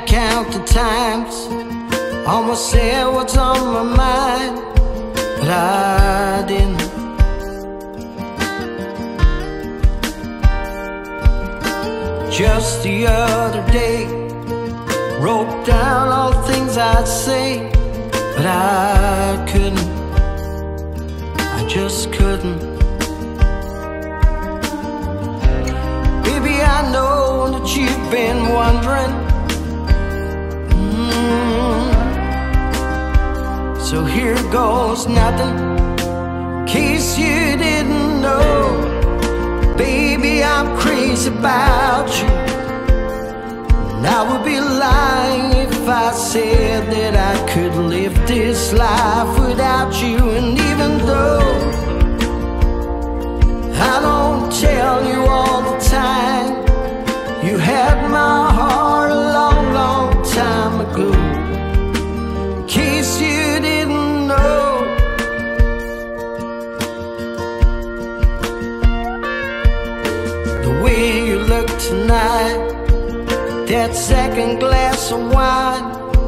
count the times, almost said what's on my mind, but I didn't. Just the other day, wrote down all the things I'd say, but I couldn't, I just couldn't. Baby, I know that you've been wondering, so here goes nothing, in case you didn't know. Baby, I'm crazy about you, and I would be lying if I said that I could live this life without you. And even though I don't tell you all the time, you had my heart a long, long time ago. In case you didn't know, the way you look tonight, that second glass of wine,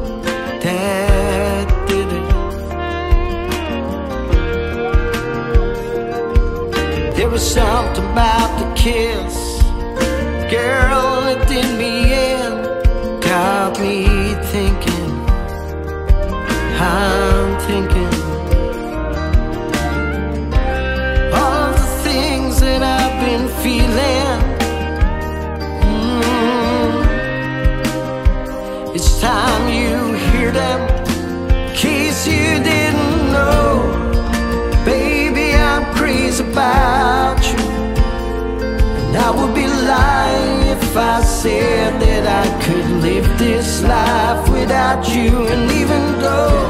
that did it. There was something about the kiss, girl, it did me in, got me thinking, I'm thinking all of the things that I've been feeling. It's time you hear them, in case you didn't know. Baby, I'm crazy about you, and I would be lying if I said that I could live this life without you. And even though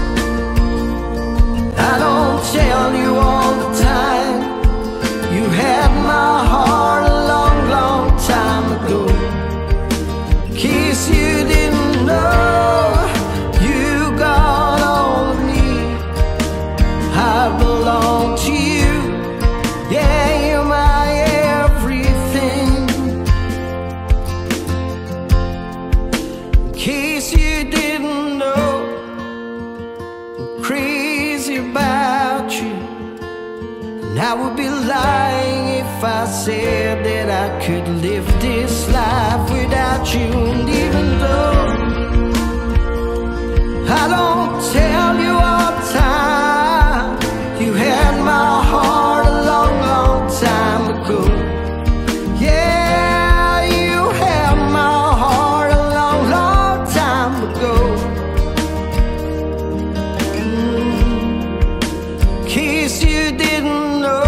I don't tell you all the time, you had my heart a long, long time ago. In case you didn't know, you got all of me, I belong to you. Yeah, you're my everything. In case you didn't know, I'm crazy about you, and I would be lying if I said that I could live this life without you. And even though I don't tell you all the time, you had my heart a long, long time ago. Yeah, you had my heart a long, long time ago. In case you didn't know,